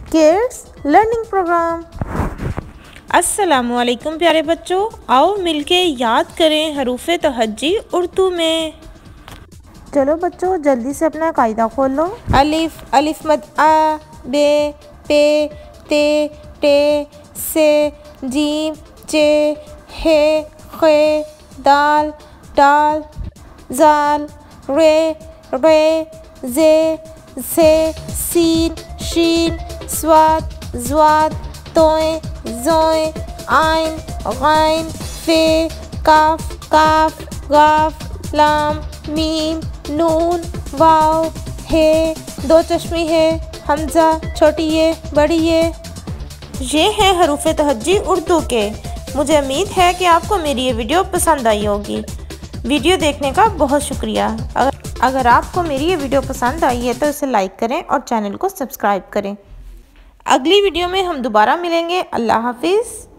Kids learning programme. अस्सलामुअलैकुम प्यारे बच्चों, आओ मिलके याद करें हरूफ़े तहज्जी उर्दू में। चलो बच्चों जल्दी से अपना कायदा खोल लो। अलिफ अलिफ मद आ, बे पे ते टे से, जीम चे हे खे, दाल डाल, जाल रे रे, जे से, सीन शीन, स्वाद ज़्वाद, तोए ज़ोए, आइन गैन, फे काफ काफ, गाफ लाम, मीम नून, वाव हे, दो चश्मे है, हमज़ा छोटी ये बड़ी ये है हरूफ़े तहज्जी उर्दू के। मुझे उम्मीद है कि आपको मेरी ये वीडियो पसंद आई होगी। वीडियो देखने का बहुत शुक्रिया। अगर आपको मेरी ये वीडियो पसंद आई है तो इसे लाइक करें और चैनल को सब्सक्राइब करें। अगली वीडियो में हम दोबारा मिलेंगे। अल्लाह हाफिज़।